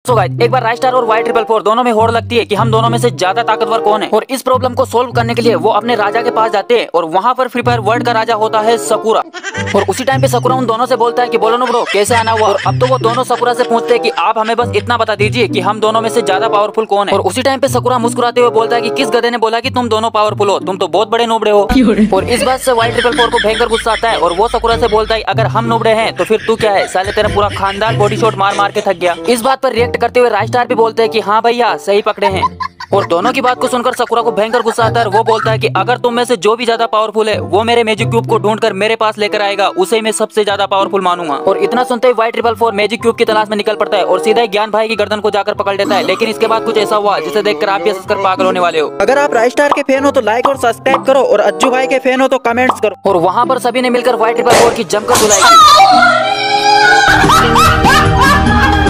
सो guys, एक बार rise star और वाई ट्रिपल फोर दोनों में होड़ लगती है कि हम दोनों में से ज्यादा ताकतवर कौन है। और इस प्रॉब्लम को सोल्व करने के लिए वो अपने राजा के पास जाते हैं और वहाँ पर फ्री फायर वर्ल्ड का राजा होता है सकुरा। और उसी टाइम पे सकुरा उन दोनों से बोलता है कि बोलो ना ब्रो, कैसे आना हुआ। और अब तो वो दोनों सकुरा से पूछते हैं कि आप हमें बस इतना बता दीजिए कि हम दोनों में से ज्यादा पावरफुल कौन है। और उसी टाइम पे सकुरा मुस्कुराते हुए बोलता है कि किस गधे ने बोला कि तुम दोनों पावरफुल हो, तुम तो बहुत बड़े नोबड़े हो। और इस बात से वाई ट्रिपल फोर को भयंकर गुस्सा आता है और वो सकुरा से बोलता है अगर हम नोबड़े हैं तो फिर तू क्या है, साले तेरा पूरा खानदान बॉडी शॉट मार मार के थक गया। इस बात पर रिएक्ट करते हुए राइज स्टार भी बोलते हैं कि हाँ भैया सही पकड़े हैं। और दोनों की बात को सुनकर सकुरा को भयंकर गुस्सा आता है। वो बोलता है कि अगर तुम में से जो भी ज्यादा पावरफुल है वो मेरे मैजिक क्यूब को ढूंढकर मेरे पास लेकर आएगा, उसे मैं सबसे ज्यादा पावरफुल मानूंगा। और इतना सुनते ही Y triple four magic cube की तलाश में निकल पड़ता है और सीधा ही ज्ञान भाई की गर्दन को जाकर पकड़ लेता है। लेकिन इसके बाद कुछ ऐसा हुआ जिसे देखकर आप भी हंसकर पागल होने वाले हो। अगर आप राइज स्टार के फैन हो तो लाइक और सब्सक्राइब करो और अज्जू भाई के फैन हो तो कमेंट्स करो। और वहाँ पर सभी ने मिलकर वाई ट्रिपल फोर की जमकर धुलाई की।